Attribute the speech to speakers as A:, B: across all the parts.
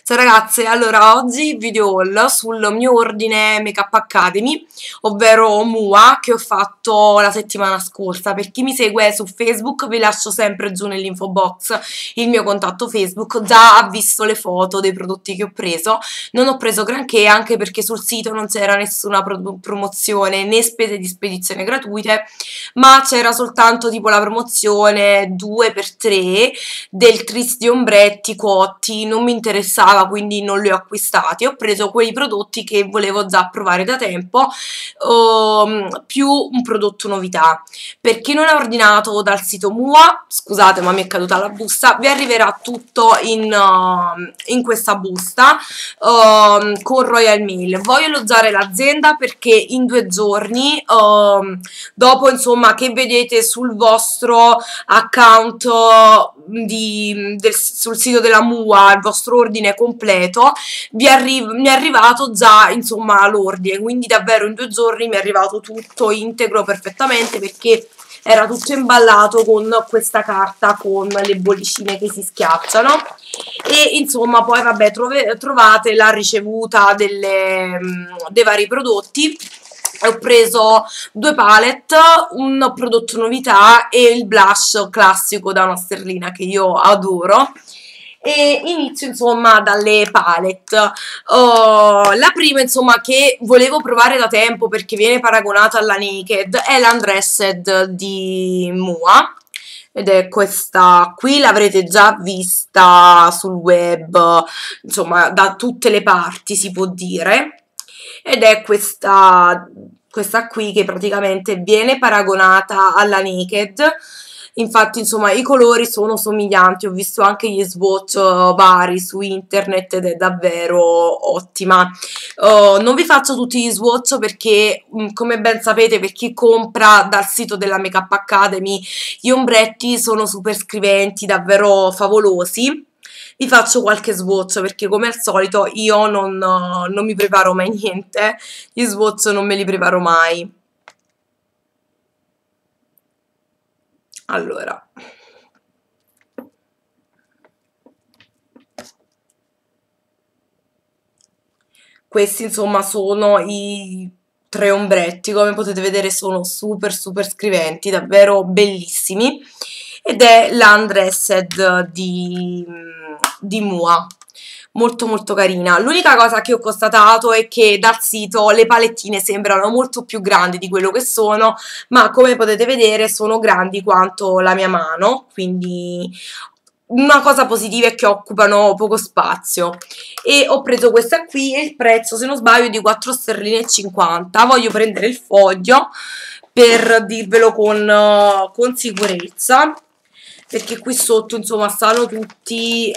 A: Ciao ragazze, allora oggi video haul sul mio ordine Makeup Academy, ovvero MUA, che ho fatto la settimana scorsa. Per chi mi segue su Facebook vi lascio sempre giù nell'info box il mio contatto Facebook, già ha visto le foto dei prodotti che ho preso. Non ho preso granché anche perché sul sito non c'era nessuna promozione né spese di spedizione gratuite, ma c'era soltanto tipo la promozione 2x3 del tris di ombretti cotti. Non mi interessava, quindi non li ho acquistati. Ho preso quei prodotti che volevo già provare da tempo, più un prodotto novità. Per chi non ha ordinato dal sito MUA, scusate ma mi è caduta la busta, vi arriverà tutto in questa busta con Royal Mail. Voglio elogiare l'azienda perché in 2 giorni, dopo insomma che vedete sul vostro account sul sito della MUA il vostro ordine completo, mi è arrivato già insomma l'ordine, quindi davvero in 2 giorni mi è arrivato tutto integro perfettamente, perché era tutto imballato con questa carta con le bollicine che si schiacciano. E insomma poi vabbè trovate la ricevuta dei vari prodotti. Ho preso 2 palette, un prodotto novità e il blush classico da una sterlina che io adoro. E inizio insomma dalle palette. La prima insomma che volevo provare da tempo perché viene paragonata alla Naked è l'Undressed di MUA, ed è questa qui, l'avrete già vista sul web, insomma da tutte le parti si può dire, ed è questa qui che praticamente viene paragonata alla Naked. Infatti insomma i colori sono somiglianti, ho visto anche gli swatch vari su internet ed è davvero ottima. Non vi faccio tutti gli swatch perché come ben sapete, per chi compra dal sito della Makeup Academy, gli ombretti sono super scriventi, davvero favolosi. Vi faccio qualche swatch perché come al solito io non mi preparo mai niente, gli swatch non me li preparo mai. Allora, questi insomma sono i 3 ombretti, come potete vedere sono super super scriventi, davvero bellissimi, ed è l'Undressed di MUA, molto molto carina. L'unica cosa che ho constatato è che dal sito le palettine sembrano molto più grandi di quello che sono, ma come potete vedere sono grandi quanto la mia mano, quindi una cosa positiva è che occupano poco spazio. E ho preso questa qui e il prezzo, se non sbaglio, è di 4 sterline e 50. Voglio prendere il foglio per dirvelo con sicurezza, perché qui sotto insomma stanno tutti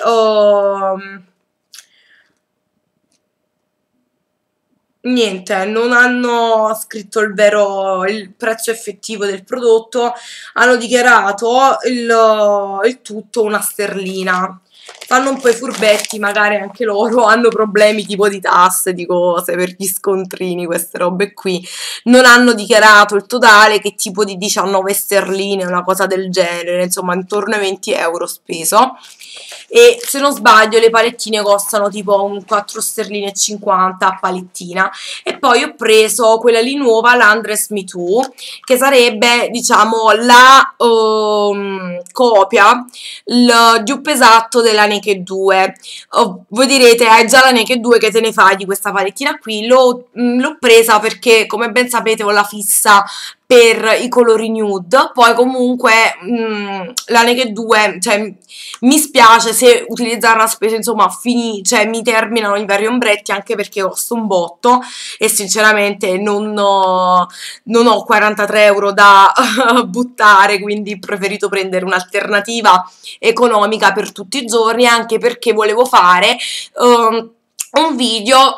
A: niente, non hanno scritto il prezzo effettivo del prodotto, hanno dichiarato il tutto una sterlina. Fanno un po' i furbetti, magari anche loro hanno problemi tipo di tasse, di cose, per gli scontrini, queste robe qui. Non hanno dichiarato il totale, che tipo di 19 sterline, una cosa del genere, insomma intorno ai 20 euro speso. E se non sbaglio le palettine costano tipo un 4 sterline e 50 a palettina. E poi ho preso quella lì nuova, l'Undress Me Too, che sarebbe diciamo la copia, il dupe esatto della Naked 2. Voi direte, hai già la Naked 2, che te ne fai di questa palettina qui? L'ho presa perché come ben sapete ho la fissa per i colori nude. Poi comunque la Naked 2, cioè mi spiace se utilizzarla spesso, insomma cioè mi terminano i vari ombretti, anche perché costa un botto e sinceramente non ho 43 euro da buttare, quindi ho preferito prendere un'alternativa economica per tutti i giorni, anche perché volevo fare un video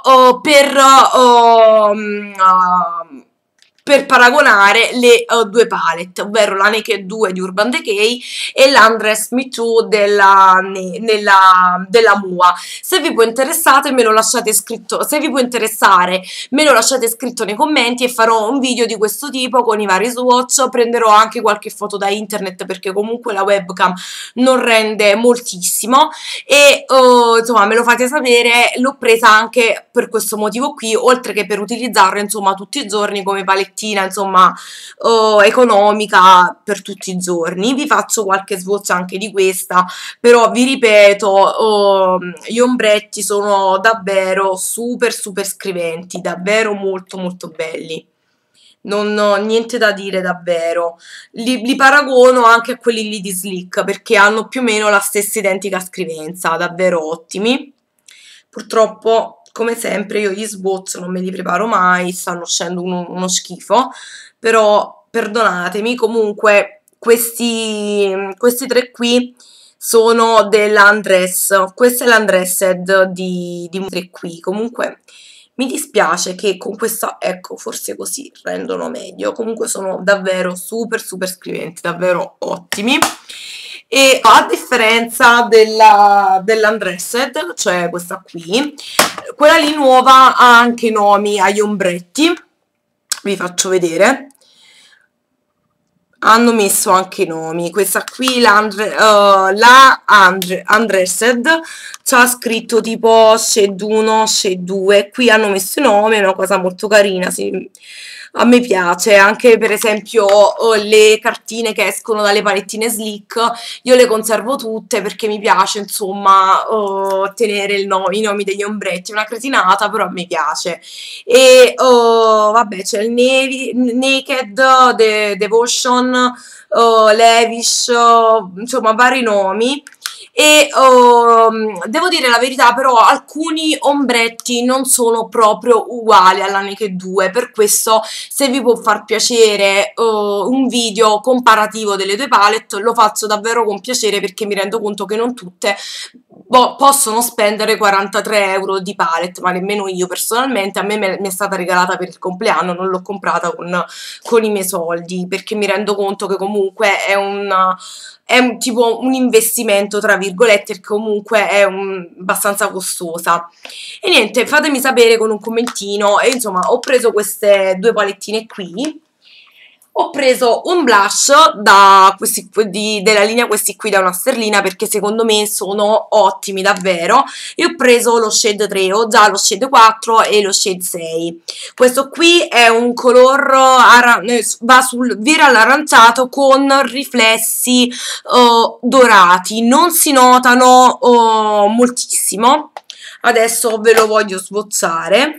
A: per paragonare le 2 palette, ovvero la Naked 2 di Urban Decay e l'Undress Me Too della MUA. Se vi può interessare me lo lasciate scritto, se vi può interessare me lo lasciate scritto nei commenti e farò un video di questo tipo con i vari swatch. Prenderò anche qualche foto da internet perché comunque la webcam non rende moltissimo, e insomma me lo fate sapere. L'ho presa anche per questo motivo qui, oltre che per utilizzarla insomma tutti i giorni come palettina insomma economica per tutti i giorni. Vi faccio qualche swatch anche di questa, però vi ripeto, gli ombretti sono davvero super scriventi, davvero molto molto belli. Non ho niente da dire davvero. Li paragono anche a quelli lì di Slick perché hanno più o meno la stessa identica scrivenza, davvero ottimi. Purtroppo, come sempre, io gli swatch non me li preparo mai, stanno uscendo uno schifo, però perdonatemi. Comunque questi tre qui sono dell'Undress, questa è l'Undressed di tre qui. Comunque mi dispiace che con questa, ecco, forse così rendono meglio. Comunque sono davvero super scriventi, davvero ottimi. E a differenza dell'Undressed, cioè questa qui, quella lì nuova ha anche i nomi agli ombretti. Vi faccio vedere. Hanno messo anche i nomi. Questa qui, Undressed, c'ha scritto tipo Shade 1, Shade 2. Qui hanno messo i nomi, è una cosa molto carina, sì. A me piace, anche per esempio le cartine che escono dalle palettine Slick, io le conservo tutte perché mi piace insomma tenere i nomi degli ombretti, è una cretinata però mi piace. E vabbè, c'è il Naked, Devotion, Lavish, insomma vari nomi. E devo dire la verità, però alcuni ombretti non sono proprio uguali alla Naked 2, per questo se vi può far piacere un video comparativo delle due palette lo faccio davvero con piacere, perché mi rendo conto che non tutte possono spendere 43 euro di palette, ma nemmeno io personalmente. A me mi è stata regalata per il compleanno, non l'ho comprata con i miei soldi, perché mi rendo conto che comunque è tipo un investimento tra virgolette, che comunque è abbastanza costosa. E niente, fatemi sapere con un commentino. E insomma ho preso queste due palettine qui. Ho preso un blush della linea questi qui da una sterlina, perché secondo me sono ottimi davvero. E ho preso lo shade 3, ho già lo shade 4 e lo shade 6. Questo qui è un color va sul viral aranciato con riflessi dorati, non si notano moltissimo. Adesso ve lo voglio sbozzare.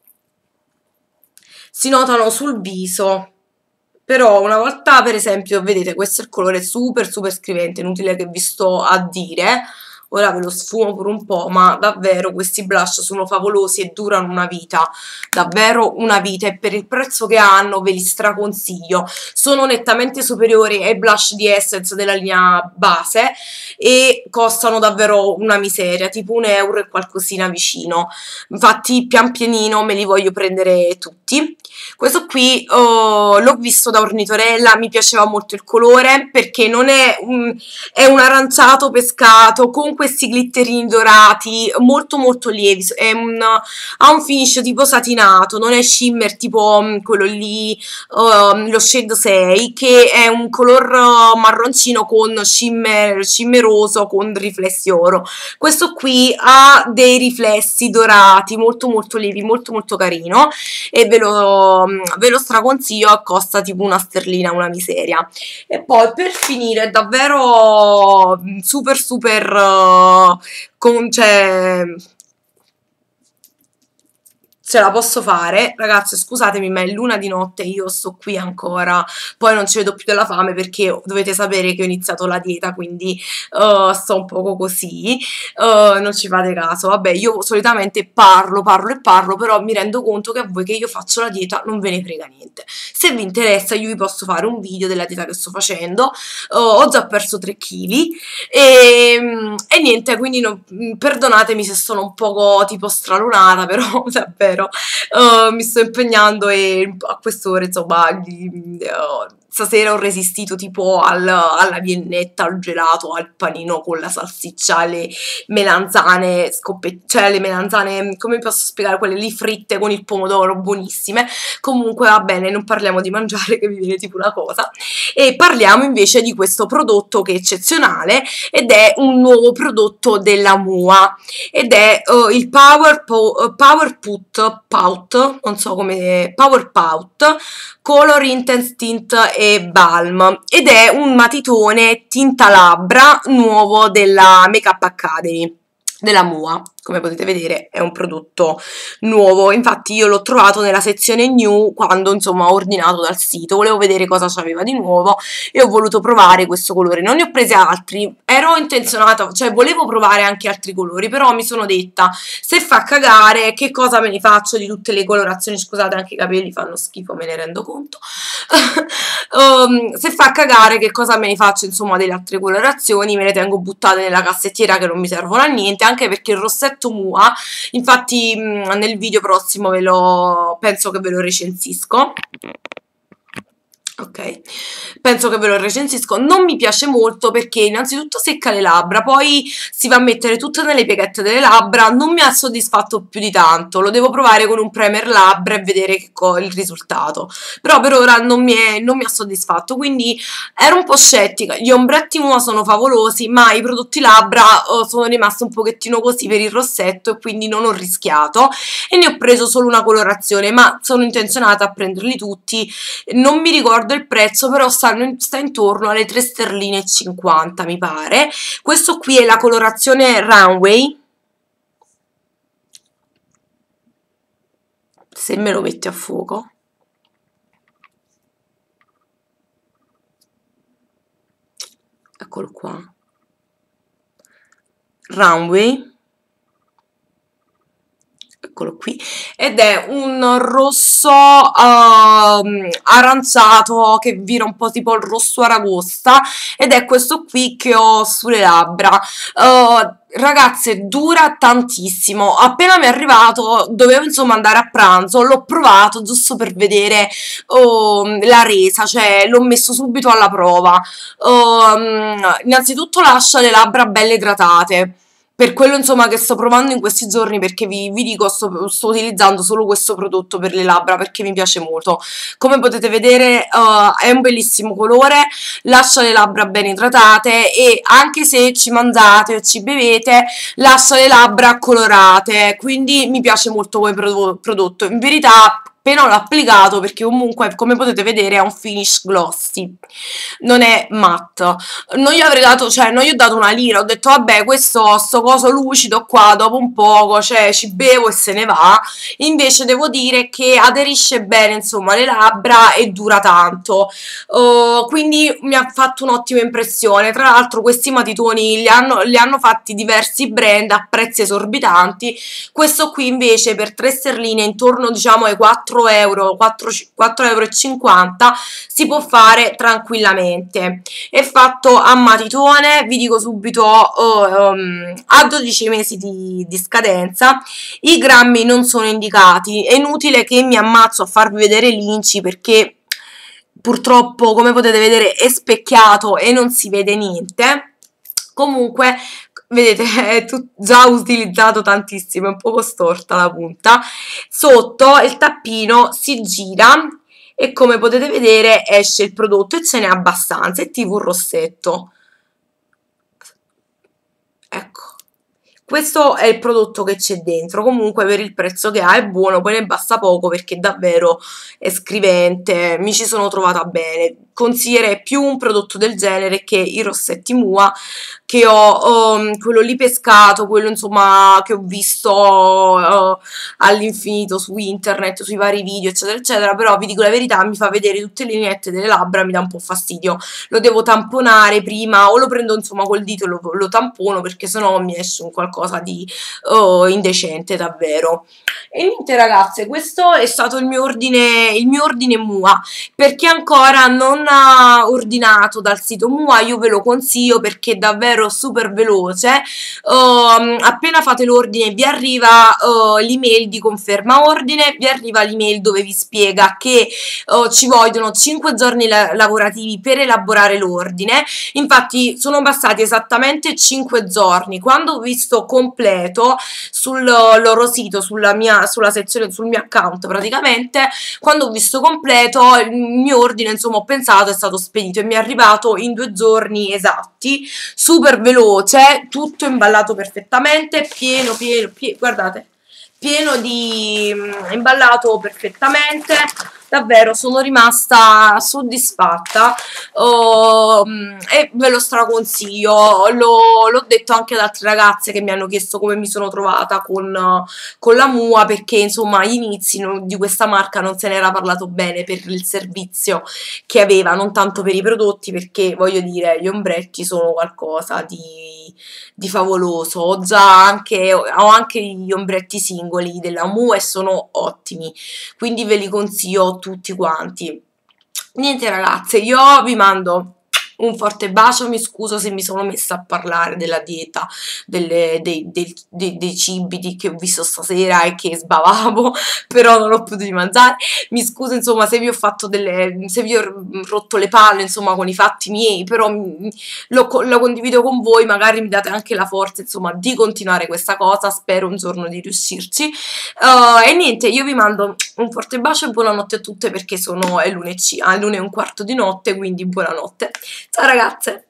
A: Si notano sul viso, però una volta, per esempio, vedete, questo è il colore super scrivente, inutile che vi sto a dire. Ora ve lo sfumo pure un po', ma davvero questi blush sono favolosi e durano una vita, davvero una vita, e per il prezzo che hanno ve li straconsiglio. Sono nettamente superiori ai blush di Essence della linea base e costano davvero una miseria, tipo 1 euro e qualcosina vicino. Infatti pian pianino me li voglio prendere tutti. Questo qui l'ho visto da Ornitorella, mi piaceva molto il colore perché non è è un aranciato pescato con questi glitterini dorati molto lievi, ha un finish tipo satinato, non è shimmer tipo quello lì, lo shade 6, che è un color marroncino con shimmeroso con riflessi oro. Questo qui ha dei riflessi dorati molto lievi, molto carino, e ve lo straconsiglio, costa tipo una sterlina, una miseria. E poi per finire davvero super cioè, ce la posso fare, ragazze, scusatemi, ma è l'una di notte, io sto qui ancora, poi non ci vedo più della fame perché dovete sapere che ho iniziato la dieta, quindi sto un poco così, non ci fate caso. Vabbè, io solitamente parlo, però mi rendo conto che a voi che io faccio la dieta non ve ne frega niente. Se vi interessa io vi posso fare un video della dieta che sto facendo, ho già perso 3 kg e niente, quindi perdonatemi se sono un poco tipo stralunata, però davvero mi sto impegnando, e a quest'ora insomma stasera ho resistito tipo alla viennetta, al gelato, al panino con la salsiccia, le melanzane cioè le melanzane, come posso spiegare, quelle lì fritte con il pomodoro, buonissime. Comunque va bene, non parliamo di mangiare che mi viene tipo una cosa, e parliamo invece di questo prodotto che è eccezionale ed è un nuovo prodotto della Mua ed è il Power Pout, non so come, Power Pout Color Intense Tint e Balm ed è un matitone tinta labbra nuovo della Makeup Academy della Mua. Come potete vedere è un prodotto nuovo, infatti io l'ho trovato nella sezione new quando insomma ho ordinato dal sito, volevo vedere cosa c'aveva di nuovo e ho voluto provare questo colore. Non ne ho presi altri, ero intenzionata, cioè volevo provare anche altri colori, però mi sono detta se fa cagare che cosa me ne faccio di tutte le colorazioni. Scusate, anche i capelli fanno schifo, me ne rendo conto. Se fa cagare che cosa me ne faccio insomma delle altre colorazioni, me le tengo buttate nella cassettiera che non mi servono a niente, anche perché il rossetto Mua, infatti nel video prossimo penso che ve lo recensisco. Ok, penso che ve lo recensisco. Non mi piace molto perché innanzitutto secca le labbra, poi si va a mettere tutte nelle pieghette delle labbra, non mi ha soddisfatto più di tanto. Lo devo provare con un primer labbra e vedere il risultato, però per ora non mi ha soddisfatto, quindi ero un po' scettica. Gli ombretti Mua sono favolosi, ma i prodotti labbra sono rimasta un pochettino così per il rossetto e quindi non ho rischiato e ne ho preso solo una colorazione, ma sono intenzionata a prenderli tutti. Non mi ricordo il prezzo, però sta intorno alle 3,50 sterline mi pare. Questo qui è la colorazione Runway, se me lo metti a fuoco. Eccolo qua. Runway, eccolo qui, ed è un rosso aranciato che vira un po' tipo il rosso aragosta ed è questo qui che ho sulle labbra. Ragazze, dura tantissimo. Appena mi è arrivato dovevo insomma andare a pranzo, l'ho provato giusto per vedere la resa, cioè l'ho messo subito alla prova. Innanzitutto lascia le labbra belle idratate, per quello insomma che sto provando in questi giorni, perché vi dico sto utilizzando solo questo prodotto per le labbra perché mi piace molto. Come potete vedere è un bellissimo colore, lascia le labbra ben idratate e anche se ci mangiate o ci bevete lascia le labbra colorate, quindi mi piace molto come prodotto. In verità appena l'ho applicato, perché comunque come potete vedere ha un finish glossy, non è matte. Non gli avrei dato, cioè non gli ho dato una lira, ho detto vabbè sto coso lucido qua dopo un poco, cioè ci bevo e se ne va. Invece devo dire che aderisce bene insomma alle labbra e dura tanto, quindi mi ha fatto un'ottima impressione. Tra l'altro questi matitoni li hanno fatti diversi brand a prezzi esorbitanti, questo qui invece per 3 sterline intorno diciamo ai 4 euro, 4,50 euro si può fare tranquillamente. È fatto a matitone, vi dico subito a 12 mesi di scadenza. I grammi non sono indicati, è inutile che mi ammazzo a farvi vedere l'inci perché purtroppo come potete vedere è specchiato e non si vede niente. Comunque vedete è già utilizzato tantissimo, è un po' storta la punta. Sotto il tappino si gira e come potete vedere esce il prodotto e ce n'è abbastanza, è tipo un rossetto. Ecco, questo è il prodotto che c'è dentro. Comunque per il prezzo che ha è buono, poi ne basta poco perché davvero è scrivente, mi ci sono trovata bene. Consiglierei più un prodotto del genere che i rossetti Mua che ho, quello lì pescato, quello insomma che ho visto all'infinito su internet, sui vari video eccetera eccetera, però vi dico la verità, mi fa vedere tutte le lineette delle labbra, mi dà un po' fastidio, lo devo tamponare prima o lo prendo insomma col dito e lo tampono perché sennò mi esce un qualcosa di indecente davvero. E niente ragazze, questo è stato il mio ordine Mua. Per chi ancora non ha ordinato dal sito Mua, io ve lo consiglio perché è davvero super veloce. Appena fate l'ordine vi arriva l'email di conferma ordine, vi arriva l'email dove vi spiega che ci vogliono 5 giorni lavorativi per elaborare l'ordine. Infatti sono passati esattamente 5 giorni. Quando ho visto completo sul loro sito, sulla sezione, sul mio account praticamente, quando ho visto completo il mio ordine, insomma ho pensato, è stato spedito e mi è arrivato in 2 giorni esatti, super veloce, tutto imballato perfettamente, pieno, guardate, pieno di imballato perfettamente. Davvero sono rimasta soddisfatta, e ve lo straconsiglio. L'ho detto anche ad altre ragazze che mi hanno chiesto come mi sono trovata con la Mua, perché insomma agli inizi di questa marca non se n'era parlato bene per il servizio che aveva, non tanto per i prodotti, perché voglio dire gli ombretti sono qualcosa di favoloso. Ho anche gli ombretti singoli della Mu e sono ottimi, quindi ve li consiglio tutti quanti. Niente ragazze, io vi mando un forte bacio, mi scuso se mi sono messa a parlare della dieta, dei cibi che ho visto stasera e che sbavavo, però non ho potuto mangiare. Mi scuso insomma se vi ho fatto se vi ho rotto le palle insomma con i fatti miei, però lo condivido con voi, magari mi date anche la forza insomma di continuare questa cosa, spero un giorno di riuscirci. E niente, io vi mando un forte bacio e buonanotte a tutte perché è l'1:15, l'1:15 di notte, quindi buonanotte. Ciao ragazze!